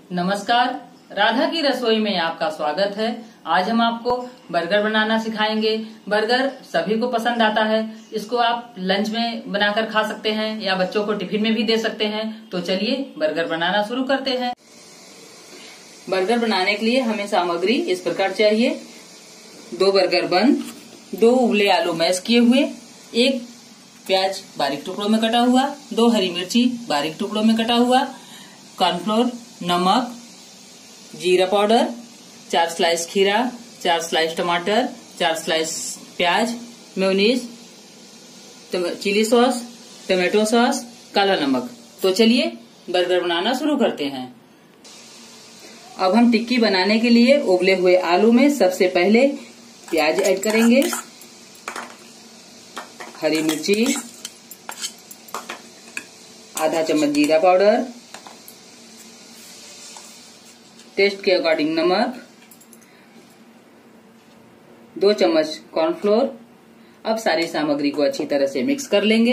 नमस्कार, राधा की रसोई में आपका स्वागत है। आज हम आपको बर्गर बनाना सिखाएंगे। बर्गर सभी को पसंद आता है। इसको आप लंच में बनाकर खा सकते हैं या बच्चों को टिफिन में भी दे सकते हैं। तो चलिए बर्गर बनाना शुरू करते हैं। बर्गर बनाने के लिए हमें सामग्री इस प्रकार चाहिए: 2 बर्गर बन, 2 उबले आलू मैश किए हुए, 1 प्याज बारीक टुकड़ों में कटा हुआ, 2 हरी मिर्ची बारीक टुकड़ों में कटा हुआ, कॉर्नफ्लोर, नमक, जीरा पाउडर, 4 स्लाइस खीरा, 4 स्लाइस टमाटर, 4 स्लाइस प्याज, mayonnaise, chilli sauce, tomato sauce, काला नमक। तो चलिए बर्गर बनाना शुरू करते हैं। अब हम टिक्की बनाने के लिए उबले हुए आलू में सबसे पहले प्याज ऐड करेंगे, हरी मिर्ची, आधा चम्मच जीरा पाउडर, टेस्ट के अकॉर्डिंग नमक, 2 चम्मच कॉर्नफ्लोर। अब सारी सामग्री को अच्छी तरह से मिक्स कर लेंगे।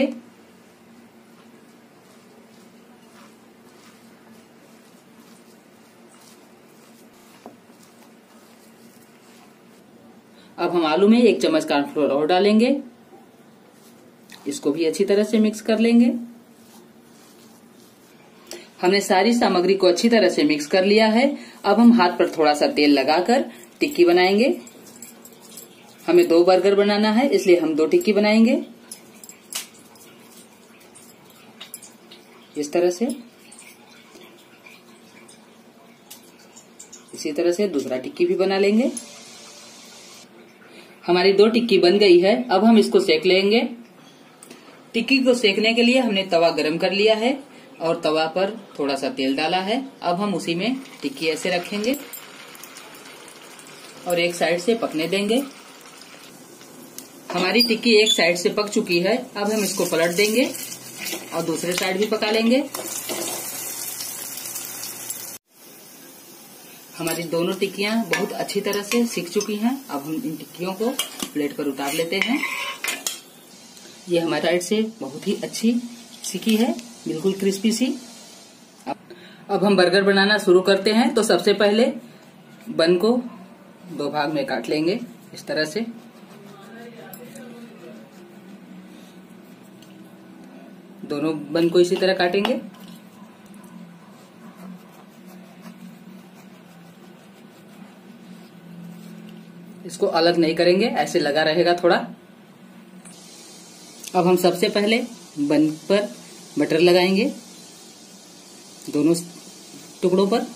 अब हम आलू में 1 चम्मच कॉर्नफ्लोर और डालेंगे। इसको भी अच्छी तरह से मिक्स कर लेंगे। हमने सारी सामग्री को अच्छी तरह से मिक्स कर लिया है। अब हम हाथ पर थोड़ा सा तेल लगाकर टिक्की बनाएंगे। हमें 2 बर्गर बनाना है, इसलिए हम 2 टिक्की बनाएंगे। इस तरह से, इसी तरह से दूसरा टिक्की भी बना लेंगे। हमारी 2 टिक्की बन गई है। अब हम इसको सेक लेंगे। टिक्की को सेकने के लिए हमने तवा गरम कर लिया है और तवा पर थोड़ा सा तेल डाला है। अब हम उसी में टिक्की ऐसे रखेंगे और एक साइड से पकने देंगे। हमारी टिक्की एक साइड से पक चुकी है। अब हम इसको पलट देंगे और दूसरे साइड भी पका लेंगे। हमारी दोनों टिक्कियां बहुत अच्छी तरह से सिक चुकी हैं। अब हम इन टिक्कियों को प्लेट पर उतार लेते हैं। ये हमारी साइड से बहुत ही अच्छी सिकी है, बिल्कुल क्रिस्पी सी। अब हम बर्गर बनाना शुरू करते हैं। तो सबसे पहले बन को 2 भाग में काट लेंगे इस तरह से। दोनों बन को इसी तरह काटेंगे। इसको अलग नहीं करेंगे, ऐसे लगा रहेगा थोड़ा। अब हम सबसे पहले बन पर बटर लगाएंगे, दोनों टुकड़ों पर।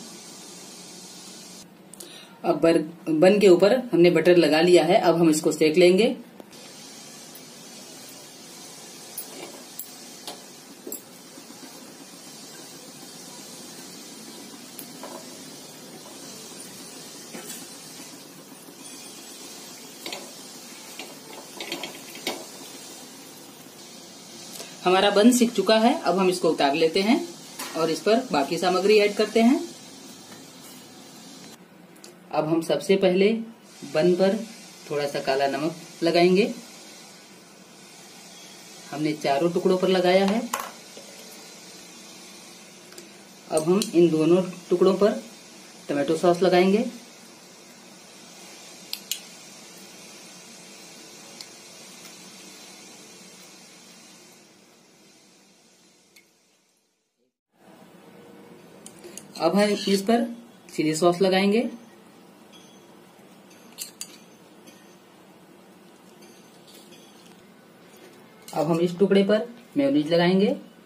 अब बन के ऊपर हमने बटर लगा लिया है। अब हम इसको सेक लेंगे। हमारा बन सिक चुका है। अब हम इसको उतार लेते हैं और इस पर बाकी सामग्री ऐड करते हैं। अब हम सबसे पहले बन पर थोड़ा सा काला नमक लगाएंगे। हमने चारों टुकड़ों पर लगाया है। अब हम इन दोनों टुकड़ों पर टमाटो सॉस लगाएंगे। अब हम इस पर चिली सॉस लगाएंगे। अब हम इस टुकड़े पर मेयोनीज लगाएंगे।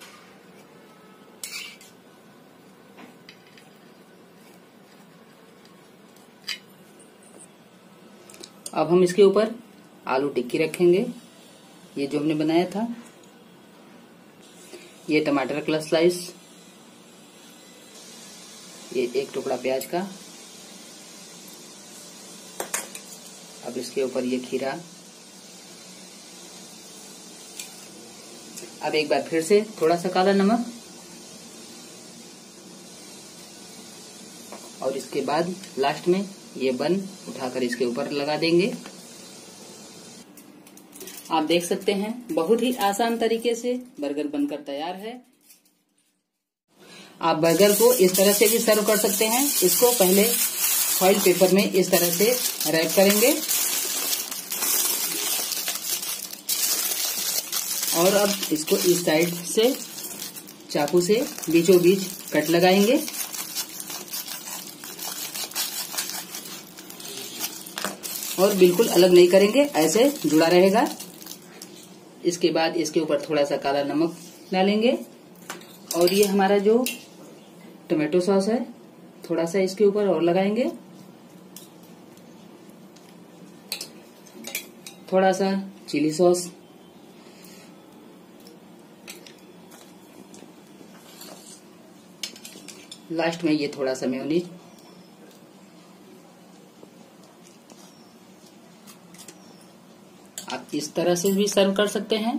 अब हम इसके ऊपर आलू टिक्की रखेंगे, ये जो हमने बनाया था। ये टमाटर का स्लाइस, ये 1 टुकड़ा प्याज का। अब इसके ऊपर ये खीरा। अब एक बार फिर से थोड़ा सा काला नमक और इसके बाद लास्ट में ये बन उठाकर इसके ऊपर लगा देंगे। आप देख सकते हैं बहुत ही आसान तरीके से बर्गर बनकर तैयार है। आप बर्गर को इस तरह से भी सर्व कर सकते हैं। इसको पहले फॉइल पेपर में इस तरह से रैप करेंगे और अब इसको इस साइड से चाकू से बीचों बीच कट लगाएंगे और बिल्कुल अलग नहीं करेंगे, ऐसे जुड़ा रहेगा। इसके बाद इसके ऊपर थोड़ा सा काला नमक डालेंगे और ये हमारा जो टोमेटो सॉस है थोड़ा सा इसके ऊपर और लगाएंगे, थोड़ा सा चिली सॉस, लास्ट में ये थोड़ा सा मेयोनीज। आप इस तरह से भी सर्व कर सकते हैं।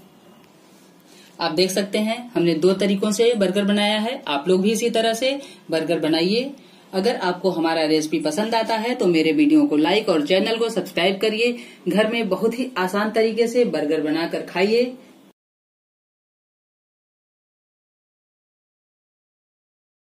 आप देख सकते हैं हमने 2 तरीकों से बर्गर बनाया है। आप लोग भी इसी तरह से बर्गर बनाइए। अगर आपको हमारा रेसिपी पसंद आता है तो मेरे वीडियो को लाइक और चैनल को सब्सक्राइब करिए। घर में बहुत ही आसान तरीके से बर्गर बनाकर खाइए।